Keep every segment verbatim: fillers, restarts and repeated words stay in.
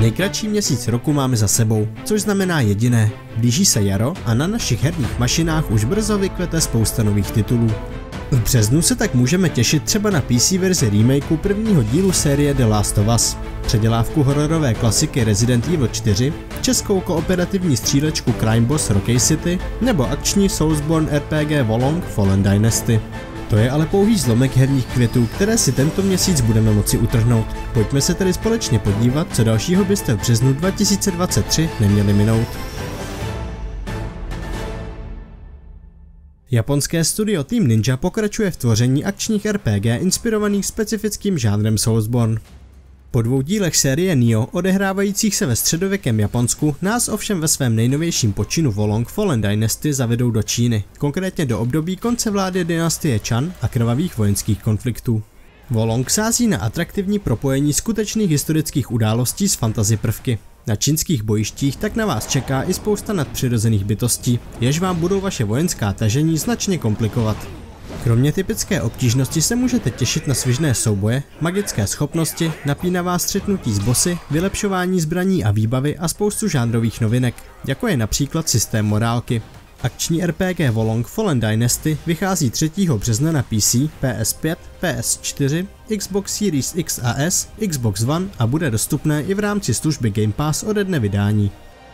Nejkratší měsíc roku máme za sebou, což znamená jediné. Blíží se jaro a na našich herních mašinách už brzo vykvete spousta nových titulů. V březnu se tak můžeme těšit třeba na P C verzi remakeu prvního dílu série The Last of Us, předělávku hororové klasiky Resident Evil čtyři, českou kooperativní střílečku Crime Boss Rocky City nebo akční Soulsborne R P G Wolong Fallen Dynasty. To je ale pouhý zlomek herních květů, které si tento měsíc budeme moci utrhnout. Pojďme se tedy společně podívat, co dalšího byste v březnu dva tisíce dvacet tři neměli minout. Japonské studio Team Ninja pokračuje v tvoření akčních R P G inspirovaných specifickým žánrem Soulsborne. Po dvou dílech série Nioh, odehrávajících se ve středověkém Japonsku, nás ovšem ve svém nejnovějším počinu Wolong Fallen Dynasty zavedou do Číny, konkrétně do období konce vlády dynastie Chan a krvavých vojenských konfliktů. Wolong sází na atraktivní propojení skutečných historických událostí s fantasy prvky. Na čínských bojištích tak na vás čeká i spousta nadpřirozených bytostí, jež vám budou vaše vojenská tažení značně komplikovat. Kromě typické obtížnosti se můžete těšit na svižné souboje, magické schopnosti, napínavá střetnutí s bossy, vylepšování zbraní a výbavy a spoustu žánrových novinek, jako je například systém morálky. Akční R P G Wolong Fallen Dynasty vychází třetího března na P C, P S pět, P S čtyři, Xbox Series X a S, Xbox One a bude dostupné i v rámci služby Game Pass ode dne vydání.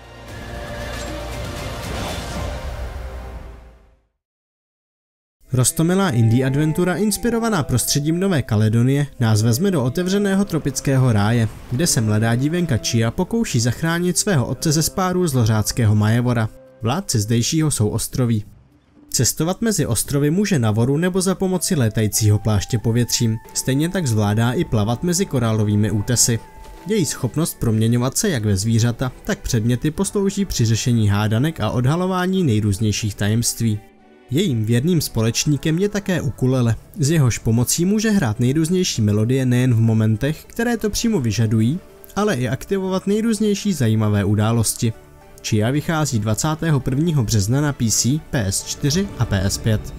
Roztomilá indie adventura inspirovaná prostředím Nové Kaledonie nás vezme do otevřeného tropického ráje, kde se mladá dívenka Chia pokouší zachránit svého otce ze spárů zlořáckého Majevora. Vládci zdejšího jsou ostroví. Cestovat mezi ostrovy může na voru nebo za pomoci létajícího pláště povětřím, stejně tak zvládá i plavat mezi korálovými útesy. Její schopnost proměňovat se jak ve zvířata, tak předměty poslouží při řešení hádanek a odhalování nejrůznějších tajemství. Jejím věrným společníkem je také ukulele, z jehož pomocí může hrát nejrůznější melodie nejen v momentech, které to přímo vyžadují, ale i aktivovat nejrůznější zajímavé události. Chia vychází dvacátého prvního března na P C, P S čtyři a P S pět.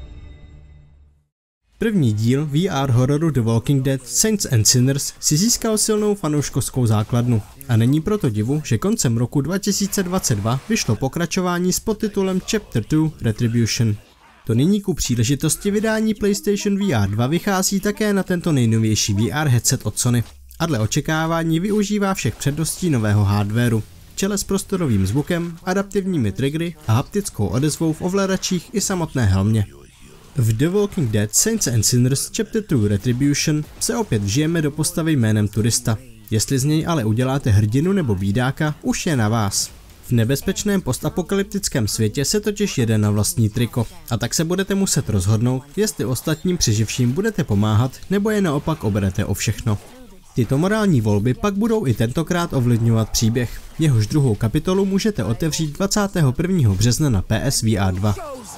První díl V R hororu The Walking Dead Saints and Sinners si získal silnou fanouškovskou základnu a není proto divu, že koncem roku dva tisíce dvacet dva vyšlo pokračování s podtitulem Chapter dva Retribution. To nyní ku příležitosti vydání PlayStation V R dva vychází také na tento nejnovější V R headset od Sony a dle očekávání využívá všech předností nového hardwaru, čele s prostorovým zvukem, adaptivními triggery a haptickou odezvou v ovladačích i samotné helmě. V The Walking Dead Saints and Sinners Chapter dva Retribution se opět vžijeme do postavy jménem Turista. Jestli z něj ale uděláte hrdinu nebo bídáka, už je na vás. V nebezpečném postapokalyptickém světě se totiž jede na vlastní triko, a tak se budete muset rozhodnout, jestli ostatním přeživším budete pomáhat, nebo je naopak oberete o všechno. Tyto morální volby pak budou i tentokrát ovlivňovat příběh. Jehož druhou kapitolu můžete otevřít dvacátého prvního března na P S V R dva.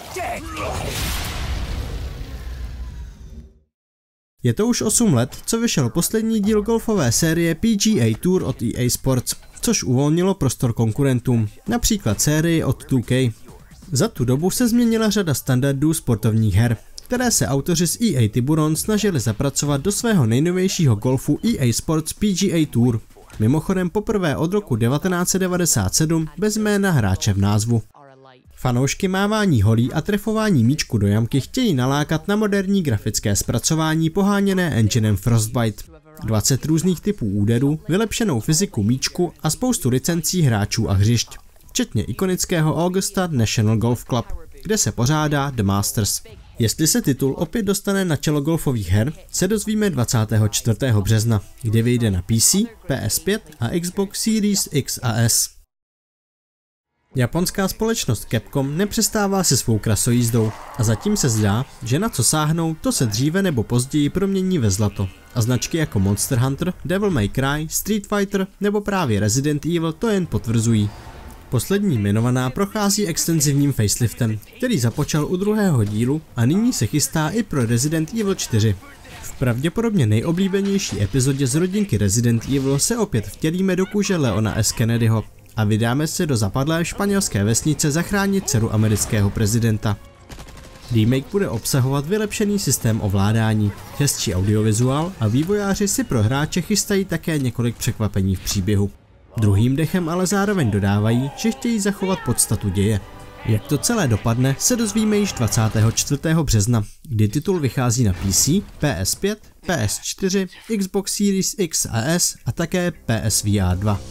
Je to už osm let, co vyšel poslední díl golfové série P G A Tour od E A Sports, což uvolnilo prostor konkurentům, například sérii od two K. Za tu dobu se změnila řada standardů sportovních her, které se autoři z E A Tiburon snažili zapracovat do svého nejnovějšího golfu E A Sports P G A Tour. Mimochodem poprvé od roku devatenáct set devadesát sedm bez jména hráče v názvu. Fanoušky mávání holí a trefování míčku do jamky chtějí nalákat na moderní grafické zpracování poháněné enginem Frostbite. dvacet různých typů úderů, vylepšenou fyziku míčku a spoustu licencí hráčů a hřišť, včetně ikonického Augusta National Golf Club, kde se pořádá The Masters. Jestli se titul opět dostane na čelo golfových her, se dozvíme dvacátého čtvrtého března, kdy vyjde na P C, P S pět a Xbox Series X a S. Japonská společnost Capcom nepřestává se svou krasojízdou a zatím se zdá, že na co sáhnou, to se dříve nebo později promění ve zlato. A značky jako Monster Hunter, Devil May Cry, Street Fighter nebo právě Resident Evil to jen potvrzují. Poslední jmenovaná prochází extenzivním faceliftem, který započal u druhého dílu a nyní se chystá i pro Resident Evil čtyři. V pravděpodobně nejoblíbenější epizodě z rodinky Resident Evil se opět vtělíme do kůže Leona S. Kennedyho a vydáme se do zapadlé španělské vesnice zachránit dceru amerického prezidenta. Remake bude obsahovat vylepšený systém ovládání, hezčí audiovizuál a vývojáři si pro hráče chystají také několik překvapení v příběhu. Druhým dechem ale zároveň dodávají, že chtějí zachovat podstatu děje. Jak to celé dopadne, se dozvíme již dvacátého čtvrtého března, kdy titul vychází na P C, P S pět, P S čtyři, Xbox Series X a S a také P S V R dva.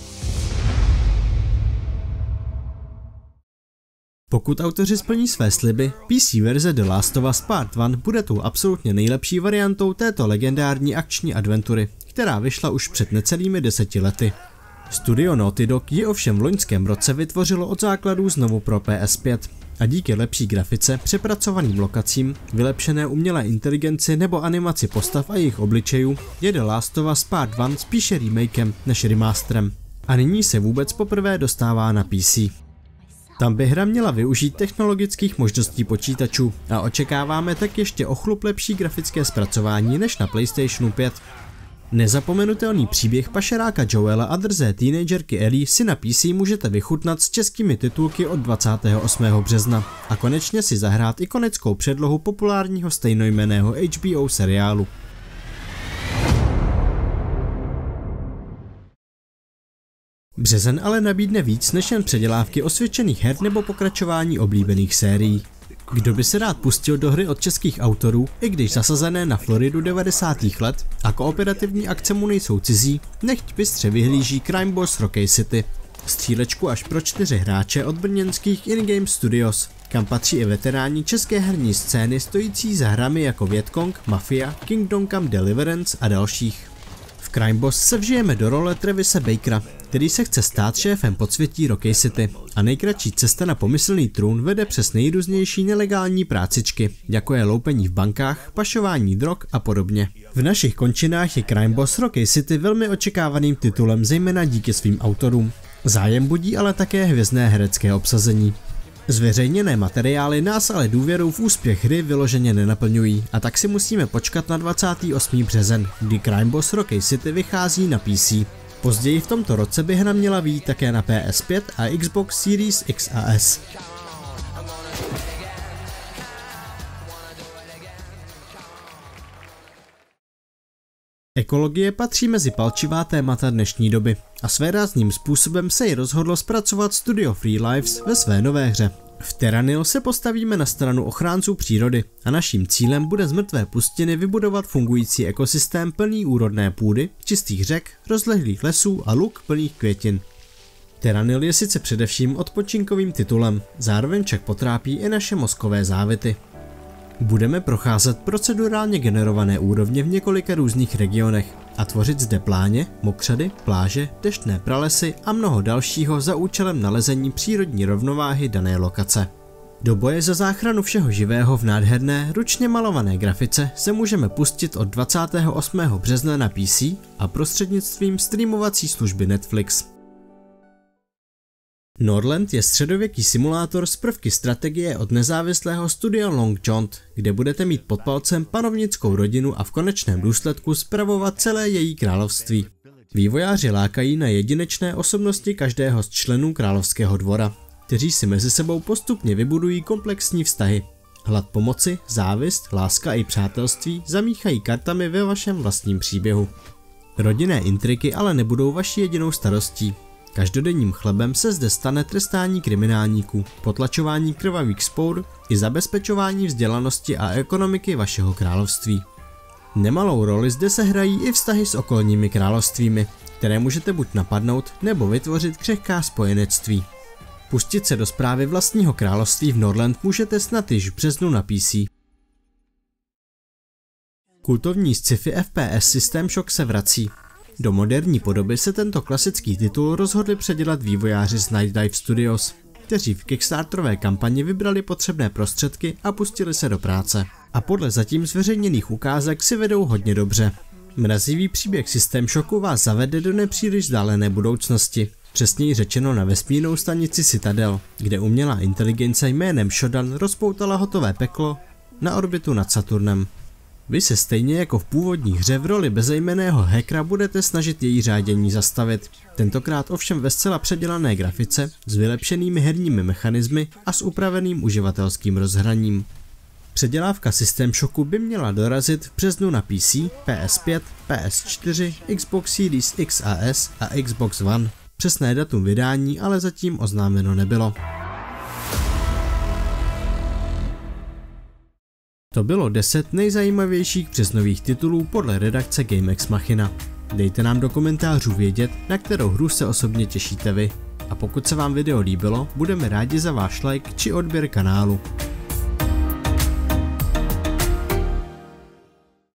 Pokud autoři splní své sliby, P C verze The Last of Us Part jedna bude tou absolutně nejlepší variantou této legendární akční adventury, která vyšla už před necelými deseti lety. Studio Naughty Dog ji ovšem v loňském roce vytvořilo od základů znovu pro P S pět a díky lepší grafice, přepracovaným lokacím, vylepšené umělé inteligenci nebo animaci postav a jejich obličejů je The Last of Us Part jedna spíše remakem než remasterem. A nyní se vůbec poprvé dostává na P C. Tam by hra měla využít technologických možností počítačů a očekáváme tak ještě o chlup lepší grafické zpracování než na PlayStationu pět. Nezapomenutelný příběh pašeráka Joela a drzé teenagerky Ellie si na P C můžete vychutnat s českými titulky od dvacátého osmého března a konečně si zahrát ikonickou předlohu populárního stejnojmenného H B O seriálu. Březen ale nabídne víc než jen předělávky osvědčených her nebo pokračování oblíbených sérií. Kdo by se rád pustil do hry od českých autorů, i když zasazené na Floridu devadesátých let a kooperativní akce mu nejsou cizí, nechť bystře vyhlíží Crime Boss Rocky City. Střílečku až pro čtyři hráče od brněnských In-Game Studios, kam patří i veteráni české herní scény stojící za hrami jako Vietcong, Mafia, Kingdom Come Deliverance a dalších. V Crime Boss se vžijeme do role Travise Bakera, který se chce stát šéfem podsvětí Rocky City a nejkratší cesta na pomyslný trůn vede přes nejrůznější nelegální prácičky, jako je loupení v bankách, pašování drog a podobně. V našich končinách je Crime Boss Rocky City velmi očekávaným titulem zejména díky svým autorům. Zájem budí ale také hvězdné herecké obsazení. Zveřejněné materiály nás ale důvěrou v úspěch hry vyloženě nenaplňují a tak si musíme počkat na dvacátého osmého březen, kdy Crime Boss Rocky City vychází na P C. Později v tomto roce by hra měla vyjít také na P S pět a Xbox Series X a S. Ekologie patří mezi palčivá témata dnešní doby a svérázným způsobem se ji rozhodlo zpracovat studio Free Lives ve své nové hře. V Terranil se postavíme na stranu ochránců přírody a naším cílem bude z mrtvé pustiny vybudovat fungující ekosystém plný úrodné půdy, čistých řek, rozlehlých lesů a luk plných květin. Terranil je sice především odpočinkovým titulem, zároveň však potrápí i naše mozkové závity. Budeme procházet procedurálně generované úrovně v několika různých regionech a tvořit zde pláně, mokřady, pláže, deštné pralesy a mnoho dalšího za účelem nalezení přírodní rovnováhy dané lokace. Do boje za záchranu všeho živého v nádherné, ručně malované grafice se můžeme pustit od dvacátého osmého března na P C a prostřednictvím streamovací služby Netflix. Norland je středověký simulátor z prvky strategie od nezávislého studia Long John, kde budete mít pod palcem panovnickou rodinu a v konečném důsledku spravovat celé její království. Vývojáři lákají na jedinečné osobnosti každého z členů královského dvora, kteří si mezi sebou postupně vybudují komplexní vztahy. Hlad pomoci, závist, láska i přátelství zamíchají kartami ve vašem vlastním příběhu. Rodinné intriky ale nebudou vaší jedinou starostí. Každodenním chlebem se zde stane trestání kriminálníků, potlačování krvavých spour i zabezpečování vzdělanosti a ekonomiky vašeho království. Nemalou roli zde se hrají i vztahy s okolními královstvími, které můžete buď napadnout nebo vytvořit křehká spojenectví. Pustit se do správy vlastního království v Norland můžete snad již v březnu na P C. Kultovní sci-fi F P S systém Shock se vrací. Do moderní podoby se tento klasický titul rozhodli předělat vývojáři z Night Dive Studios, kteří v Kickstarterové kampani vybrali potřebné prostředky a pustili se do práce. A podle zatím zveřejněných ukázek si vedou hodně dobře. Mrazivý příběh Systém Shocku vás zavede do nepříliš vzdálené budoucnosti, přesněji řečeno na vesmírnou stanici Citadel, kde umělá inteligence jménem Shodan rozpoutala hotové peklo na orbitu nad Saturnem. Vy se stejně jako v původní hře v roli bezejmenného hackera budete snažit její řádění zastavit, tentokrát ovšem ve zcela předělané grafice, s vylepšenými herními mechanismy a s upraveným uživatelským rozhraním. Předělávka Systém Shocku by měla dorazit v březnu na P C, P S pět, P S čtyři, Xbox Series X a S a Xbox One. Přesné datum vydání ale zatím oznámeno nebylo. To bylo deset nejzajímavějších březnových titulů podle redakce GameX Machina. Dejte nám do komentářů vědět, na kterou hru se osobně těšíte vy. A pokud se vám video líbilo, budeme rádi za váš like či odběr kanálu.